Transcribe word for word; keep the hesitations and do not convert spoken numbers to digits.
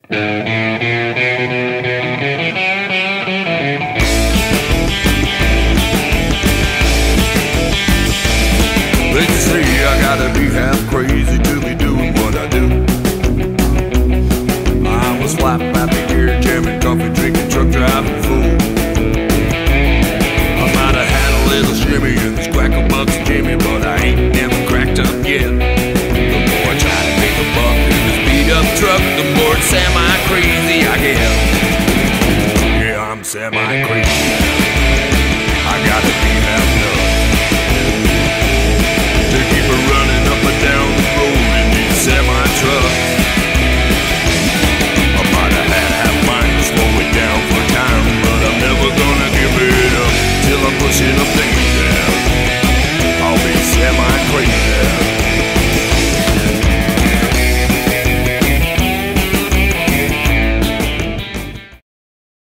Let's see, I gotta be half crazy to be doing what I do. I was flapping out the gear, jamming, coffee drinking, truck driving fool. I might have had a little shimmy and this quack a bucks Jimmy, but I ain't never cracked up yet.